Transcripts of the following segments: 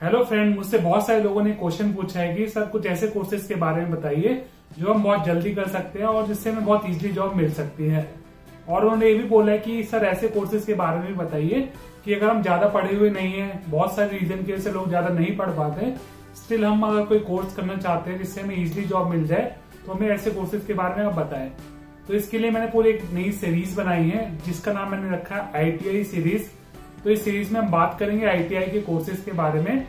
Hello friend, मुझसे बहुत सारे लोगों ने क्वेश्चन पूछा है कि सर कुछ ऐसे कोर्सेज के बारे में बताइए जो हम बहुत जल्दी कर सकते हैं और जिससे हमें बहुत इजीली जॉब मिल सकती है। और उन्होंने ये भी बोला है कि सर ऐसे कोर्सेज के बारे में भी बताइए कि अगर हम ज्यादा पढ़े हुए नहीं है, बहुत सारे रीजन की वजह से लोग ज्यादा नहीं पढ़ पाते, स्टिल हम अगर कोई कोर्स करना चाहते हैं जिससे हमें इजिली जॉब मिल जाए तो हमें ऐसे कोर्सेज के बारे में आप बताएं। तो इसके लिए मैंने पूरी एक नई सीरीज बनाई है जिसका नाम मैंने रखा है ITI सीरीज। तो इस सीरीज में हम बात करेंगे ITI के कोर्सेज के बारे में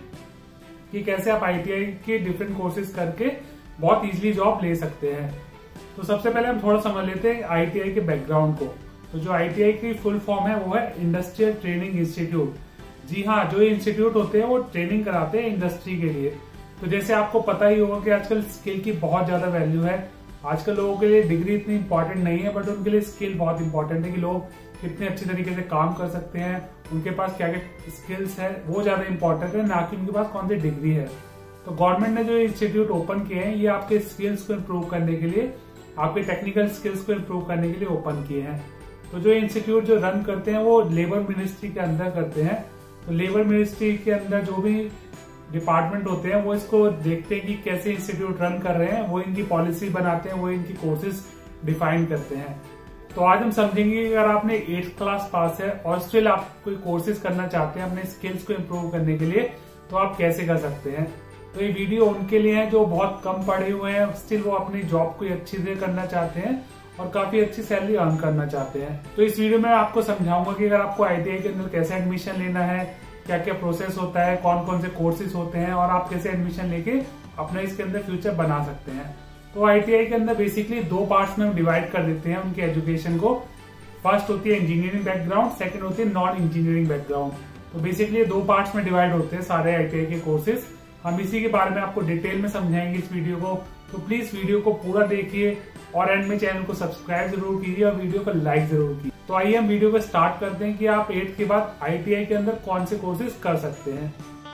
कि कैसे आप ITI के डिफरेंट कोर्सेज करके बहुत इजीली जॉब ले सकते हैं। तो सबसे पहले हम थोड़ा समझ लेते हैं ITI के बैकग्राउंड को। तो जो ITI की फुल फॉर्म है वो है इंडस्ट्रियल ट्रेनिंग इंस्टीट्यूट। जी हाँ, जो ये इंस्टीट्यूट होते हैं वो ट्रेनिंग कराते हैं इंडस्ट्री के लिए। तो जैसे आपको पता ही होगा कि आजकल स्किल की बहुत ज्यादा वैल्यू है। आजकल लोगों के लिए डिग्री इतनी इंपॉर्टेंट नहीं है, बट उनके लिए स्किल बहुत इंपॉर्टेंट है कि लोग कितने अच्छी तरीके से काम कर सकते हैं, उनके पास क्या क्या स्किल्स है वो ज्यादा इंपॉर्टेंट है, ना कि उनके पास कौन सी डिग्री है। तो गवर्नमेंट ने जो इंस्टीट्यूट ओपन किए हैं ये आपके स्किल्स को इम्प्रूव करने के लिए, आपके टेक्निकल स्किल्स को इम्प्रूव करने के लिए ओपन किए हैं। तो जो इंस्टीट्यूट जो रन करते हैं वो लेबर मिनिस्ट्री के अंदर करते हैं। तो लेबर मिनिस्ट्री के अंदर जो भी डिपार्टमेंट होते हैं वो इसको देखते हैं कि कैसे इंस्टीट्यूट रन कर रहे हैं, वो इनकी पॉलिसी बनाते हैं, वो इनकी कोर्सेज डिफाइन करते हैं। तो आज हम समझेंगे कि अगर आपने 8th क्लास पास है और स्टिल आप कोई कोर्सेज करना चाहते हैं अपने स्किल्स को इम्प्रूव करने के लिए, तो आप कैसे कर सकते हैं। तो ये वीडियो उनके लिए है जो बहुत कम पढ़े हुए हैं, स्टिल वो अपनी जॉब को अच्छी से करना चाहते हैं और काफी अच्छी सैलरी अर्न करना चाहते हैं। तो इस वीडियो में आपको समझाऊंगा कि अगर आपको ITI के अंदर कैसे एडमिशन लेना है, क्या क्या प्रोसेस होता है, कौन कौन से कोर्सेज होते हैं और आप कैसे एडमिशन लेके अपना इसके अंदर फ्यूचर बना सकते हैं। तो ITI के अंदर बेसिकली 2 पार्ट्स में हम डिवाइड कर देते हैं उनके एजुकेशन को। फर्स्ट होती है इंजीनियरिंग बैकग्राउंड, सेकंड होती है नॉन इंजीनियरिंग बैकग्राउंड। तो बेसिकली 2 पार्ट्स में डिवाइड होते हैं सारे ITI के कोर्सेज। हम इसी के बारे में आपको डिटेल में समझाएंगे इस वीडियो को। तो प्लीज वीडियो को पूरा देखिए और एंड में चैनल को सब्सक्राइब जरूर कीजिए और वीडियो को लाइक जरूर कीजिए। तो आइए हम वीडियो को स्टार्ट करते हैं कि आप 8th के बाद ITI के अंदर कौन से कोर्सेज कर सकते हैं।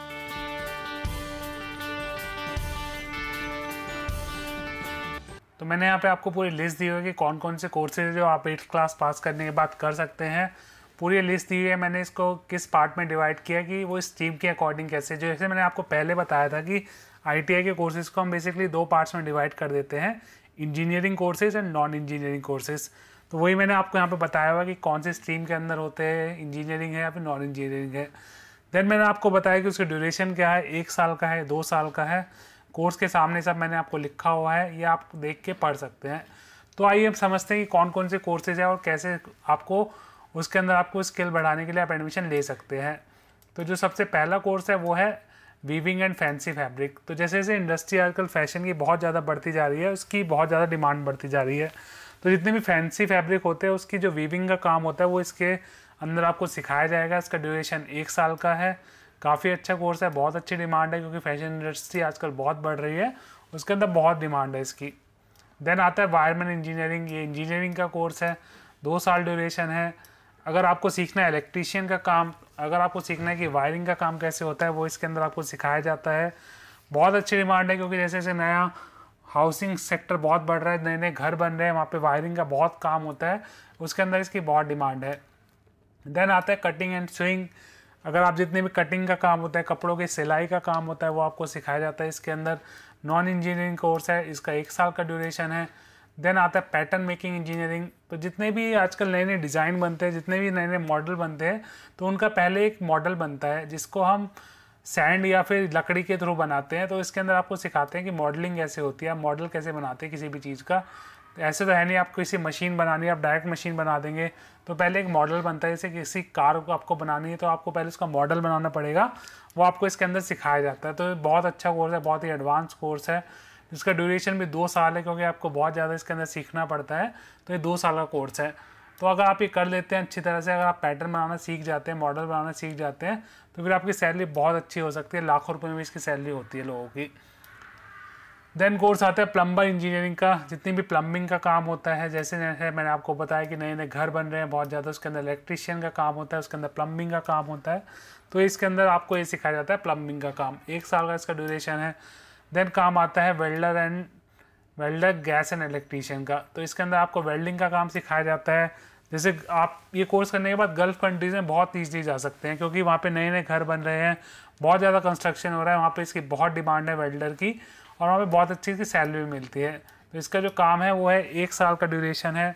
तो मैंने यहाँ पे आपको पूरी लिस्ट दी हुई है कि कौन कौन से कोर्सेज जो आप 8th क्लास पास करने के बाद कर सकते हैं। पूरी लिस्ट दी हुई है। मैंने इसको किस पार्ट में डिवाइड किया कि वो स्ट्रीम के अकॉर्डिंग कैसे, जो जैसे मैंने आपको पहले बताया था कि ITI के कोर्सेज को हम बेसिकली 2 पार्ट्स में डिवाइड कर देते हैं, engineering courses and non engineering courses. तो वही मैंने आपको यहाँ पे बताया हुआ कि कौन से स्ट्रीम के अंदर होते हैं, इंजीनियरिंग है या फिर नॉन इंजीनियरिंग है। देन मैंने आपको बताया कि उसकी ड्यूरेशन क्या है, 1 साल का है, 2 साल का है। कोर्स के सामने सब मैंने आपको लिखा हुआ है, ये आप देख के पढ़ सकते हैं। तो आइए हम समझते हैं कि कौन कौन से कोर्सेज है और कैसे आपको उसके अंदर आपको स्किल बढ़ाने के लिए आप एडमिशन ले सकते हैं। तो जो सबसे पहला कोर्स है वो है वीविंग एंड फैंसी फैब्रिक। तो जैसे जैसे इंडस्ट्री आजकल फैशन की बहुत ज़्यादा बढ़ती जा रही है, उसकी बहुत ज़्यादा डिमांड बढ़ती जा रही है। तो जितने भी फैंसी फैब्रिक होते हैं उसकी जो वीविंग का काम होता है वो इसके अंदर आपको सिखाया जाएगा। इसका ड्यूरेशन 1 साल का है। काफ़ी अच्छा कोर्स है, बहुत अच्छी डिमांड है क्योंकि फैशन इंडस्ट्री आजकल बहुत बढ़ रही है, उसके अंदर बहुत डिमांड है इसकी। देन आता है वायरमैन इंजीनियरिंग। ये इंजीनियरिंग का कोर्स है, 2 साल ड्यूरेशन है। अगर आपको सीखना है इलेक्ट्रीशियन का काम, अगर आपको सीखना है कि वायरिंग का काम कैसे होता है, वो इसके अंदर आपको सिखाया जाता है। बहुत अच्छी डिमांड है क्योंकि जैसे जैसे नया हाउसिंग सेक्टर बहुत बढ़ रहा है, नए नए घर बन रहे हैं, वहाँ पे वायरिंग का बहुत काम होता है, उसके अंदर इसकी बहुत डिमांड है। देन आता है कटिंग एंड स्विंग। अगर आप जितने भी कटिंग का काम होता है, कपड़ों की सिलाई का काम होता है, वो आपको सिखाया जाता है इसके अंदर। नॉन इंजीनियरिंग कोर्स है, इसका 1 साल का ड्यूरेशन है। देन आता है पैटर्न मेकिंग इंजीनियरिंग। तो जितने भी आजकल नए नए डिज़ाइन बनते हैं, जितने भी नए नए मॉडल बनते हैं, तो उनका पहले एक मॉडल बनता है जिसको हम सैंड या फिर लकड़ी के थ्रू बनाते हैं। तो इसके अंदर आपको सिखाते हैं कि मॉडलिंग कैसे होती है, मॉडल कैसे बनाते हैं किसी भी चीज़ का। ऐसे तो है नहीं आप किसी मशीन बनानी है, आप डायरेक्ट मशीन बना देंगे। तो पहले एक मॉडल बनता है, जैसे किसी कार को आपको बनानी है तो आपको पहले उसका मॉडल बनाना पड़ेगा, वो आपको इसके अंदर सिखाया जाता है। तो बहुत अच्छा कोर्स है, बहुत ही एडवांस कोर्स है, जिसका ड्यूरेशन भी 2 साल है क्योंकि आपको बहुत ज़्यादा इसके अंदर सीखना पड़ता है। तो ये 2 साल का कोर्स है। तो अगर आप ये कर लेते हैं अच्छी तरह से, अगर आप पैटर्न बनाना सीख जाते हैं, मॉडल बनाना सीख जाते हैं, तो फिर आपकी सैलरी बहुत अच्छी हो सकती है, लाखों रुपए में इसकी सैलरी होती है लोगों की। देन कोर्स आता है प्लम्बर इंजीनियरिंग का। जितनी भी प्लम्बिंग का काम होता है, जैसे जैसे मैंने आपको बताया कि नए नए घर बन रहे हैं बहुत ज़्यादा, उसके अंदर इलेक्ट्रीशियन का काम होता है, उसके अंदर प्लम्बिंग का काम होता है। तो इसके अंदर आपको ये सिखाया जाता है प्लम्बिंग का काम, 1 साल का इसका ड्यूरेशन है। देन काम आता है वेल्डर गैस एंड इलेक्ट्रीशियन का। तो इसके अंदर आपको वेल्डिंग का काम सिखाया जाता है। जैसे आप ये कोर्स करने के बाद गल्फ़ कंट्रीज़ में बहुत ईजीली जा सकते हैं, क्योंकि वहाँ पे नए नए घर बन रहे हैं, बहुत ज़्यादा कंस्ट्रक्शन हो रहा है वहाँ पे, इसकी बहुत डिमांड है वेल्डर की, और वहाँ पे बहुत अच्छी इसकी सैलरी भी मिलती है। तो इसका जो काम है वो है 1 साल का ड्यूरेशन है।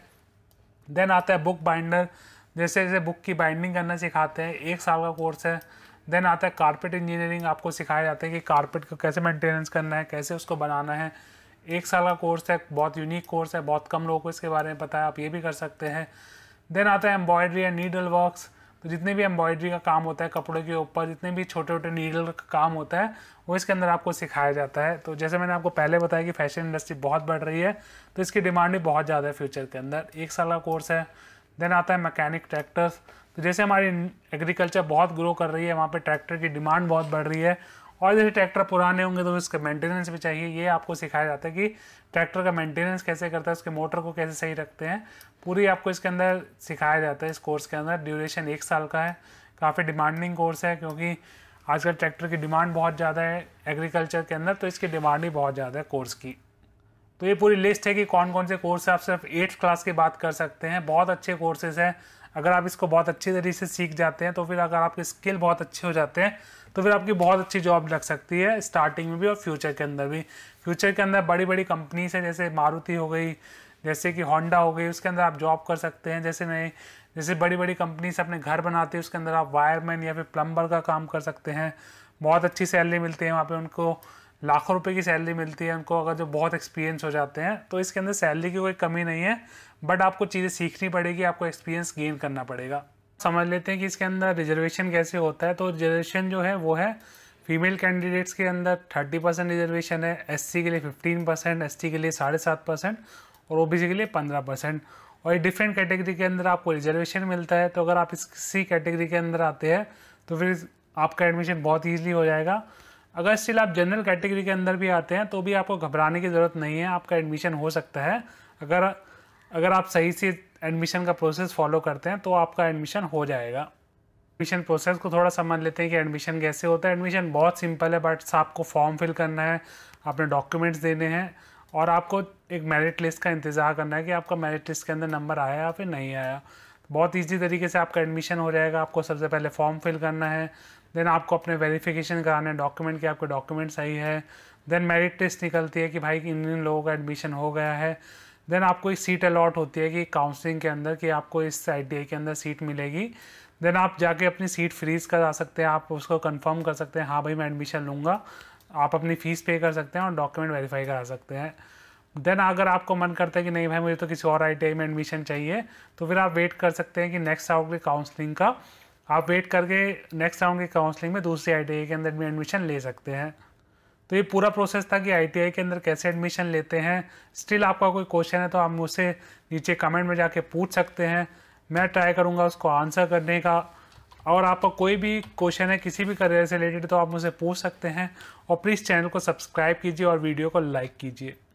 देन आता है बुक बाइंडर, जैसे जैसे बुक की बाइंडिंग करना सिखाते हैं, 1 साल का कोर्स है। देन आता है कारपेट इंजीनियरिंग, आपको सिखाया जाता है कि कारपेट को कैसे मेंटेनेंस करना है, कैसे उसको बनाना है। 1 साल का कोर्स है, बहुत यूनिक कोर्स है, बहुत कम लोगों को इसके बारे में पता है, आप ये भी कर सकते हैं। देन आता है एम्ब्रॉयडरी एंड नीडल वर्क्स, तो जितने भी एम्ब्रॉयडरी का काम होता है कपड़ों के ऊपर, जितने भी छोटे छोटे नीडल का काम होता है वो इसके अंदर आपको सिखाया जाता है। तो जैसे मैंने आपको पहले बताया कि फैशन इंडस्ट्री बहुत बढ़ रही है, तो इसकी डिमांड भी बहुत ज़्यादा है फ्यूचर के अंदर। 1 साल का कोर्स है। देन आता है मैकेनिक ट्रैक्टर्स, तो जैसे हमारी एग्रीकल्चर बहुत ग्रो कर रही है, वहाँ पे ट्रैक्टर की डिमांड बहुत बढ़ रही है, और जैसे ट्रैक्टर पुराने होंगे तो इसका मेंटेनेंस भी चाहिए। ये आपको सिखाया जाता है कि ट्रैक्टर का मेंटेनेंस कैसे करता है, उसके मोटर को कैसे सही रखते हैं, पूरी आपको इसके अंदर सिखाया जाता है इस कोर्स के अंदर। ड्यूरेशन 1 साल का है, काफ़ी डिमांडिंग कोर्स है, क्योंकि आजकल ट्रैक्टर की डिमांड बहुत ज़्यादा है एग्रीकल्चर के अंदर, तो इसकी डिमांड ही बहुत ज़्यादा है कोर्स की। तो ये पूरी लिस्ट है कि कौन कौन से कोर्स है। आप सिर्फ 8th क्लास की बात कर सकते हैं, बहुत अच्छे कोर्सेज हैं। अगर आप इसको बहुत अच्छी तरीके से सीख जाते हैं, तो फिर अगर आपके स्किल बहुत अच्छे हो जाते हैं, तो फिर आपकी बहुत अच्छी जॉब लग सकती है स्टार्टिंग में भी और फ्यूचर के अंदर भी। फ्यूचर के अंदर बड़ी बड़ी कंपनीज है, जैसे मारुति हो गई, जैसे कि होंडा हो गई, उसके अंदर आप जॉब कर सकते हैं। जैसे बड़ी बड़ी कंपनीज अपने घर बनाती है, उसके अंदर आप वायरमैन या फिर प्लम्बर का काम कर सकते हैं। बहुत अच्छी सैलरी मिलती है वहाँ पे, उनको लाखों रुपए की सैलरी मिलती है उनको, अगर जो बहुत एक्सपीरियंस हो जाते हैं। तो इसके अंदर सैलरी की कोई कमी नहीं है, बट आपको चीज़ें सीखनी पड़ेगी, आपको एक्सपीरियंस गेन करना पड़ेगा। समझ लेते हैं कि इसके अंदर रिजर्वेशन कैसे होता है। तो रिजर्वेशन जो है वो है, फीमेल कैंडिडेट्स के अंदर 30% रिजर्वेशन है, SC के लिए 15%, ST के लिए 7.5% और OBC के लिए 15%। और ये डिफरेंट कैटेगरी के अंदर आपको रिजर्वेशन मिलता है। तो अगर आप इसी कैटेगरी के अंदर आते हैं तो फिर आपका एडमिशन बहुत ईजिली हो जाएगा। अगर स्टिल आप जनरल कैटेगरी के अंदर भी आते हैं तो भी आपको घबराने की ज़रूरत नहीं है, आपका एडमिशन हो सकता है। अगर आप सही से एडमिशन का प्रोसेस फॉलो करते हैं तो आपका एडमिशन हो जाएगा। एडमिशन प्रोसेस को थोड़ा समझ लेते हैं कि एडमिशन कैसे होता है। एडमिशन बहुत सिंपल है, बट आपको फॉर्म फिल करना है, अपने डॉक्यूमेंट्स देने हैं, और आपको एक मेरिट लिस्ट का इंतज़ार करना है कि आपका मेरिट लिस्ट के अंदर नंबर आया या फिर नहीं आया। बहुत ईजी तरीके से आपका एडमिशन हो जाएगा। आपको सबसे पहले फॉर्म फिल करना है, देन आपको अपने वेरिफिकेशन कराना है डॉक्यूमेंट कि आपके डॉक्यूमेंट सही है। देन मेरिट लिस्ट निकलती है कि भाई इन लोगों का एडमिशन हो गया है। देन आपको एक सीट अलॉट होती है कि काउंसलिंग के अंदर कि आपको इस ITI के अंदर सीट मिलेगी। देन आप जाके अपनी सीट फ्रीज करा सकते हैं, आप उसको कंफर्म कर सकते हैं, हाँ भाई मैं एडमिशन लूँगा। आप अपनी फ़ीस पे कर सकते हैं और डॉक्यूमेंट वेरीफाई करा सकते हैं। देन अगर आपको मन करता है कि नहीं भाई मुझे तो किसी और ITI में एडमिशन चाहिए, तो फिर आप वेट कर सकते हैं कि नेक्स्ट राउंड की काउंसलिंग का, आप वेट करके नेक्स्ट राउंड की काउंसलिंग में दूसरी ITI के अंदर भी एडमिशन ले सकते हैं। तो ये पूरा प्रोसेस था कि ITI के अंदर कैसे एडमिशन लेते हैं। स्टिल आपका कोई क्वेश्चन है तो आप मुझसे नीचे कमेंट में जाके पूछ सकते हैं, मैं ट्राई करूँगा उसको आंसर करने का। और आपका कोई भी क्वेश्चन है किसी भी करियर से रिलेटेड तो आप मुझसे पूछ सकते हैं। और प्लीज़ चैनल को सब्सक्राइब कीजिए और वीडियो को लाइक कीजिए।